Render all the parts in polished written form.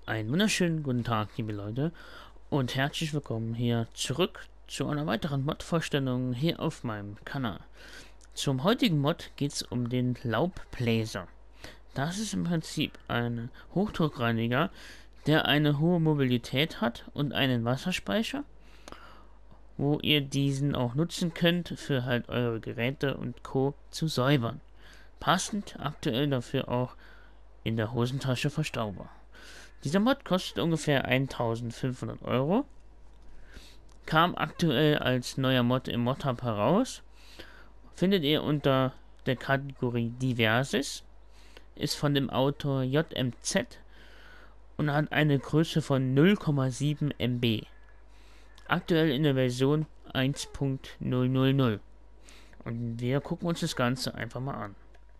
Einen wunderschönen guten Tag, liebe Leute, und herzlich willkommen hier zurück zu einer weiteren Mod-Vorstellung hier auf meinem Kanal. Zum heutigen Mod geht es um den Laubbläser. Das ist im Prinzip ein Hochdruckreiniger, der eine hohe Mobilität hat und einen Wasserspeicher, wo ihr diesen auch nutzen könnt, für halt eure Geräte und Co. zu säubern. Passend aktuell dafür auch in der Hosentasche verstaubar. Dieser Mod kostet ungefähr 1500 Euro. Kam aktuell als neuer Mod im Mod-Hub heraus. Findet ihr unter der Kategorie Diverses. Ist von dem Autor JMZ und hat eine Größe von 0,7 MB. Aktuell in der Version 1.000. Und wir gucken uns das Ganze einfach mal an.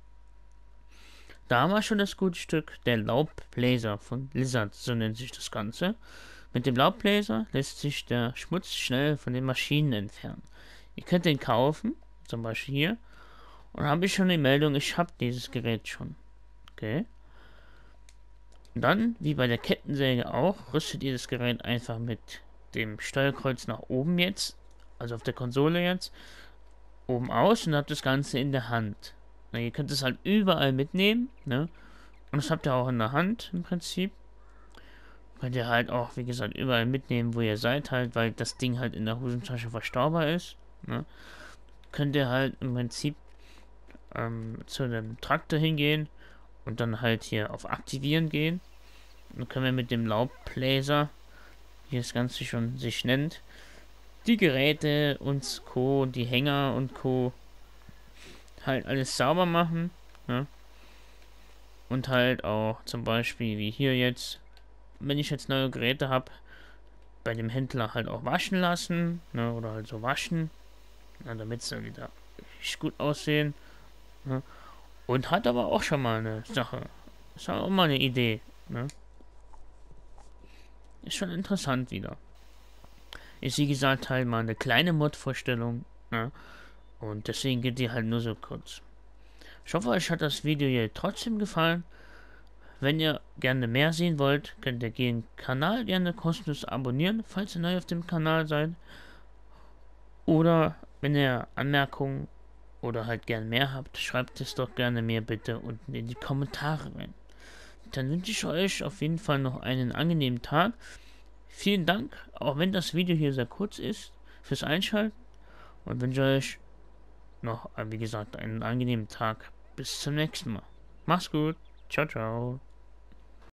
Da haben wir schon das gute Stück, der Laubbläser von Lizard, so nennt sich das Ganze. Mit dem Laubbläser lässt sich der Schmutz schnell von den Maschinen entfernen. Ihr könnt den kaufen, zum Beispiel hier. Und habe ich schon die Meldung, ich habe dieses Gerät schon. Okay. Und dann, wie bei der Kettensäge auch, rüstet ihr das Gerät einfach mit dem Steuerkreuz nach oben jetzt, also auf der Konsole jetzt, oben aus und habt das Ganze in der Hand. Na, ihr könnt es halt überall mitnehmen, ne? Und das habt ihr auch in der Hand im Prinzip. Könnt ihr halt auch, wie gesagt, überall mitnehmen, wo ihr seid halt, weil das Ding halt in der Hosentasche verstaubar ist, ne? Könnt ihr halt im Prinzip zu einem Traktor hingehen und dann halt hier auf Aktivieren gehen. Und dann können wir mit dem Laubbläser, wie das Ganze schon sich nennt, die Geräte und Co., die Hänger und Co. halt alles sauber machen, ne? Und halt auch zum Beispiel wie hier jetzt, wenn ich jetzt neue Geräte habe, bei dem Händler halt auch waschen lassen, ne? Oder halt so waschen, damit sie wieder richtig gut aussehen, ne? Und hat aber auch schon mal eine Sache, ist auch mal eine Idee, ne? Ist schon interessant wieder. Ist wie gesagt halt mal eine kleine Mod-Vorstellung, ne? Und deswegen geht die halt nur so kurz. Ich hoffe, euch hat das Video hier trotzdem gefallen. Wenn ihr gerne mehr sehen wollt, könnt ihr den Kanal gerne kostenlos abonnieren, falls ihr neu auf dem Kanal seid. Oder wenn ihr Anmerkungen oder halt gern mehr habt, schreibt es doch gerne mir bitte unten in die Kommentare rein. Dann wünsche ich euch auf jeden Fall noch einen angenehmen Tag. Vielen Dank, auch wenn das Video hier sehr kurz ist, fürs Einschalten und wünsche euch noch, wie gesagt, einen angenehmen Tag. Bis zum nächsten Mal. Mach's gut. Ciao, ciao.